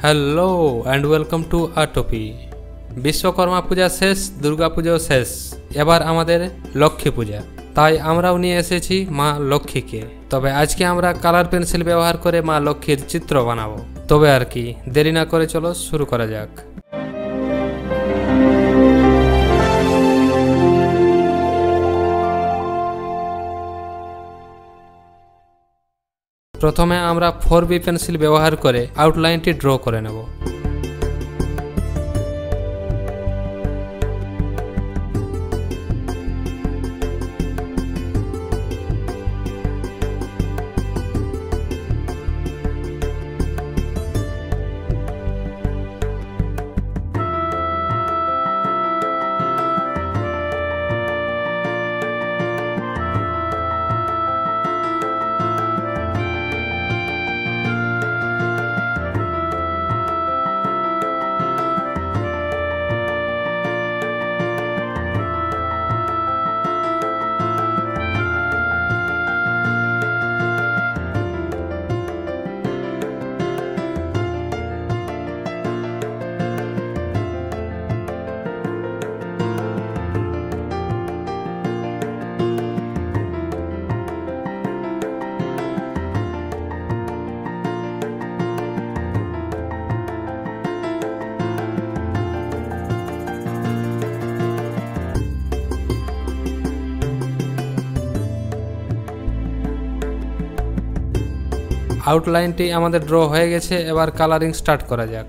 Hello and welcome to আটপি। বিশ্বকর্মা পূজা শেষ, দুর্গা পুজো শেষ, এবার আমাদের লক্ষ্মী পূজা। তাই আমরাও নিয়ে এসেছি মা লক্ষ্মীকে। তবে আজকে আমরা কালার পেন্সিল ব্যবহার করে মা লক্ষ্মীর চিত্র বানাবো। তবে আর কি দেরি না করে চলো শুরু করা যাক। প্রথমে আমরা 4B পেন্সিল ব্যবহার করে আউটলাইনটি ড্র করে নেব। আউটলাইনটি আমাদের ড্র হয়ে গেছে, এবার কালারিং স্টার্ট করা যাক।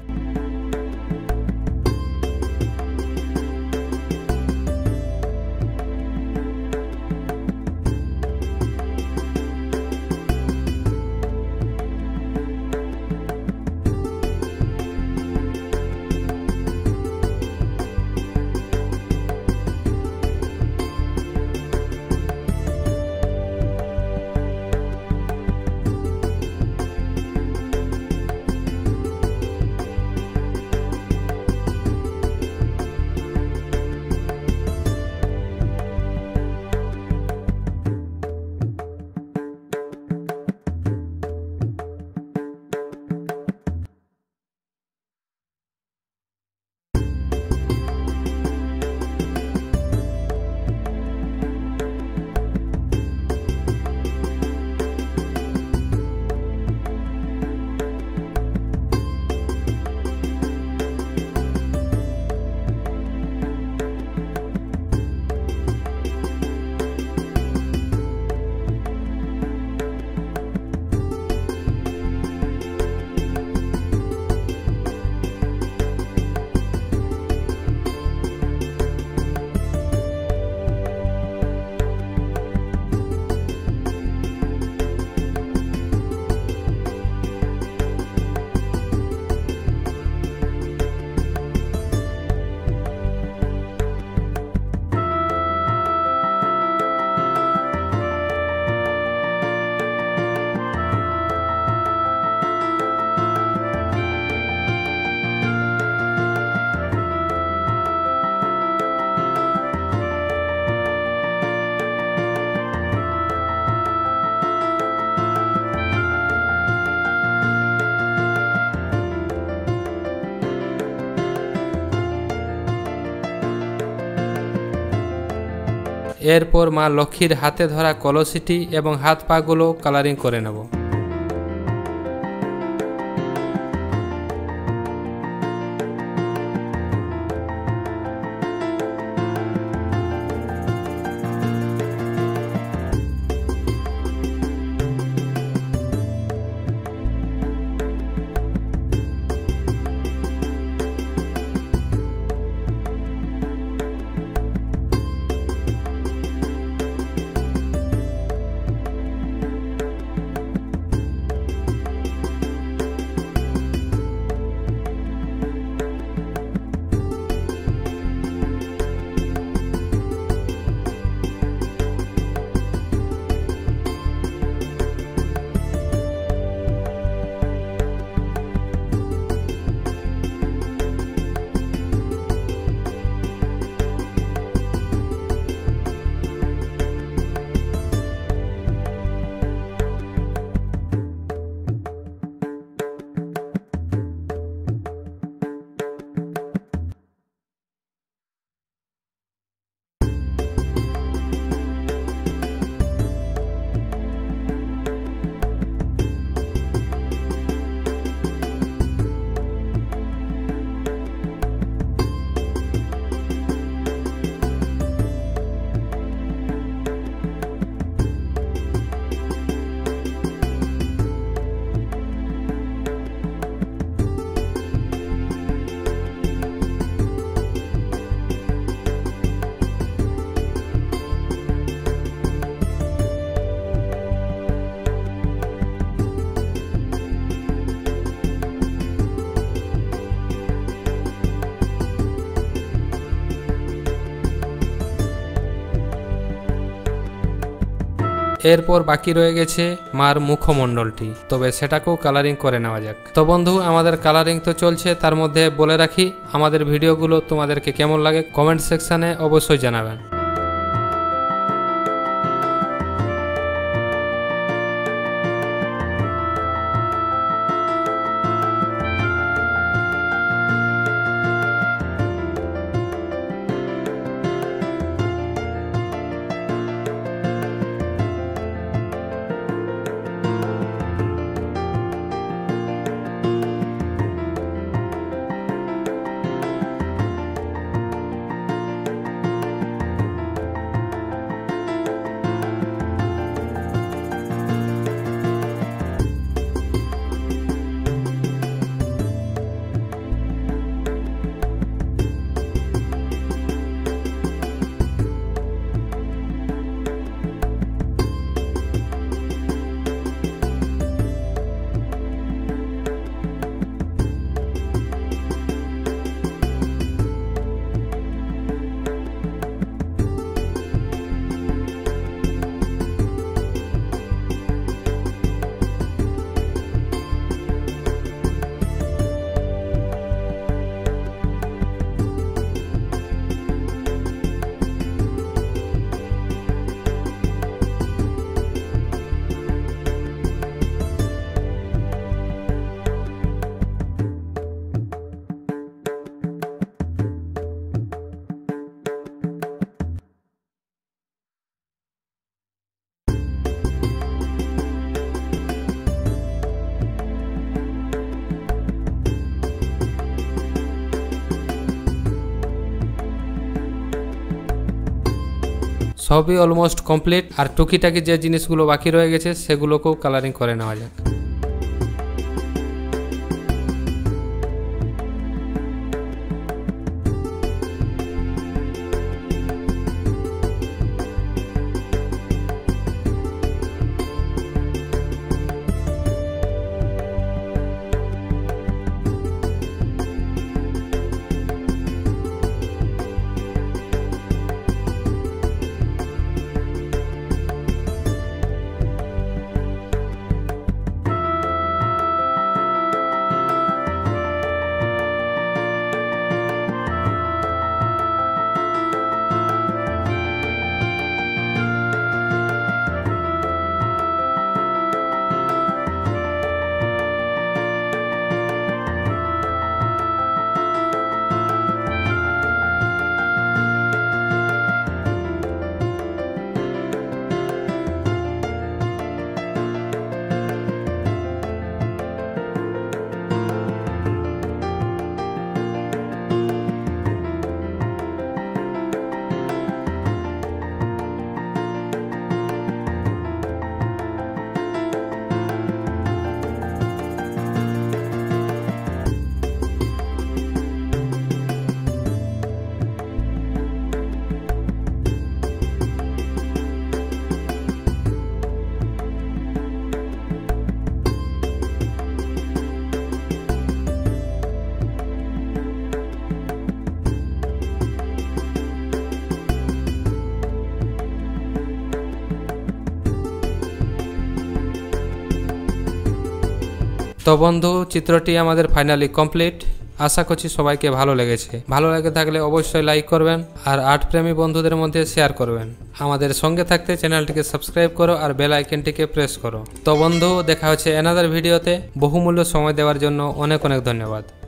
এরপর মা লক্ষ্মীর হাতে ধরা কলসিটি এবং হাত পাগুলো কালারিং করে নেব। এরপর বাকি রয়ে গেছে মার মুখমণ্ডলটি, তবে সেটাকেও কালারিং করে নেওয়া যাক। তো বন্ধু আমাদের কালারিং তো চলছে, তার মধ্যে বলে রাখি আমাদের ভিডিওগুলো তোমাদেরকে কেমন লাগে কমেন্ট সেকশনে অবশ্যই জানাবেন। সবই অলমোস্ট কমপ্লিট, আর টুকিটাকি যে জিনিসগুলো বাকি রয়ে গেছে সেগুলোকেও কালারিং করে নেওয়া যাক। তো বন্ধু চিত্রটি আমাদের ফাইনালি কমপ্লিট। আশা করছি সবাইকে ভালো লেগেছে। ভালো লেগে থাকলে অবশ্যই লাইক করবেন আর আর্ট প্রেমী বন্ধুদের মধ্যে শেয়ার করবেন। আমাদের সঙ্গে থাকতে চ্যানেলটিকে সাবস্ক্রাইব করো আর বেল আইকনটিকে প্রেস করো। তো বন্ধু দেখা হচ্ছে অ্যানাদার ভিডিওতে। বহুমূল্য সময় দেওয়ার জন্য অনেক অনেক ধন্যবাদ।